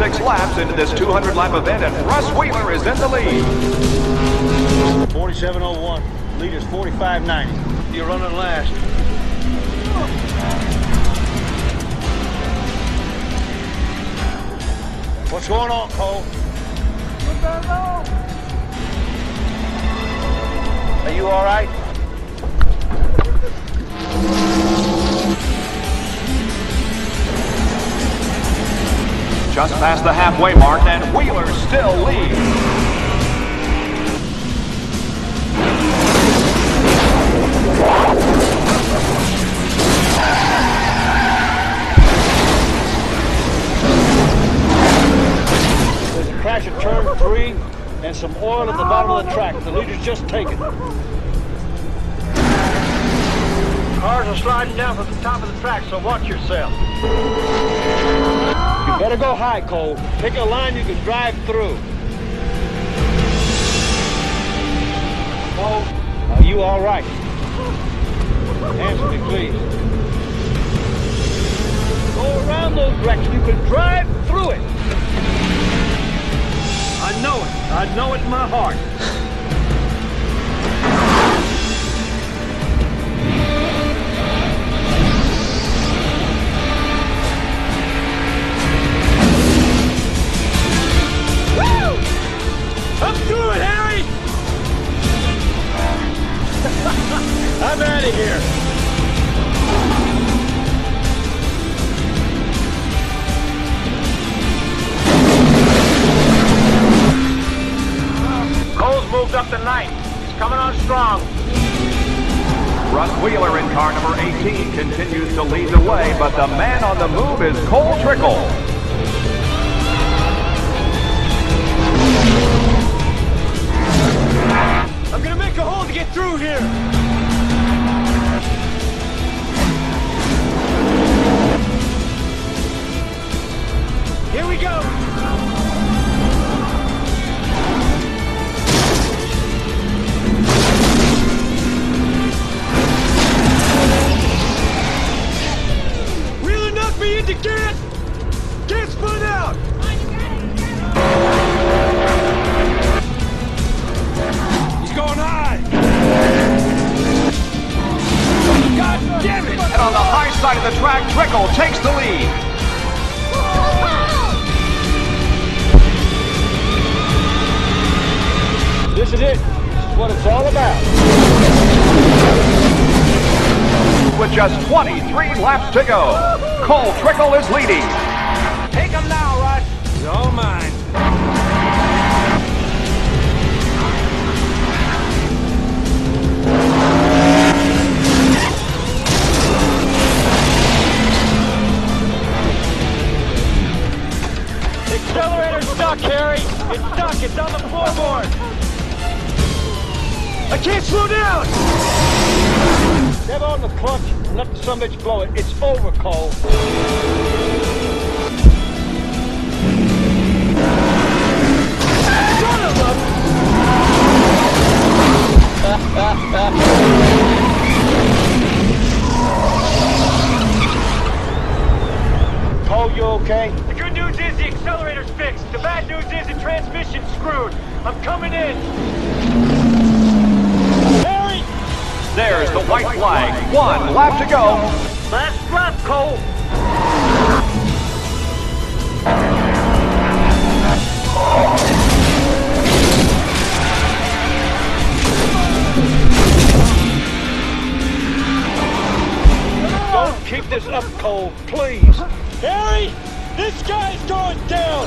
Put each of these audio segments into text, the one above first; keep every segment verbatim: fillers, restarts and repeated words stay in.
twenty-six laps into this two hundred lap event, and Russ Wheeler is in the lead. forty-seven oh one. Lead is forty-five ninety. You're running last. What's going on, Cole? What's going on? Are you all right? Just past the halfway mark, and Wheeler still leads. There's a crash at turn three and some oil at the bottom of the track. The leader's just taken. Cars are sliding down from the top of the track, so watch yourself. You better go high, Cole. Pick a line you can drive through. Cole, are you all right? Answer me, please. Go around those wrecks. You can drive through it. I know it. I know it in my heart. Come through it, Harry! I'm out of here. Cole's moved up the ninth. He's coming on strong. Russ Wheeler in car number eighteen continues to lead the way, but the man on the move is Cole Trickle. I'm gonna make a hole to get through here. Here we go. Wheeler knocked me into gas. Can't spun out. Going high! God damn it! And on the high side of the track, Trickle takes the lead. This is it. This is what it's all about. With just twenty-three laps to go, Cole Trickle is leading. Take him now, Russ. It's all mine. Accelerator's stuck, Harry. It's stuck. It's on the floorboard. I can't slow down. Step on the clutch and let the sumbitch blow it. It's over, Cole. Son of a... Cole, you okay? The good news is the accelerator's fixed. The bad news is the transmission's screwed. I'm coming in. Harry! There's the white flag. One lap to go. Last lap, Cole. Don't keep this up, Cole, please. Harry, this guy's going down.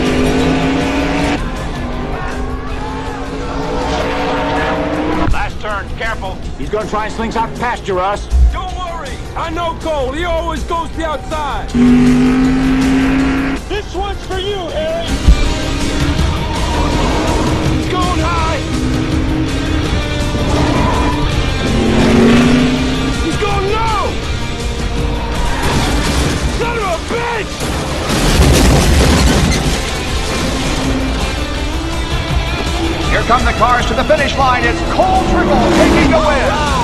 Last turn, careful. He's gonna try and slingshot past you, Russ. Don't worry. I know Cole. He always goes to the outside. This one's for you, Harry. He's going high. He's going low. Son of a bitch! Here come the cars to the finish line. It's Cole Trickle taking the win.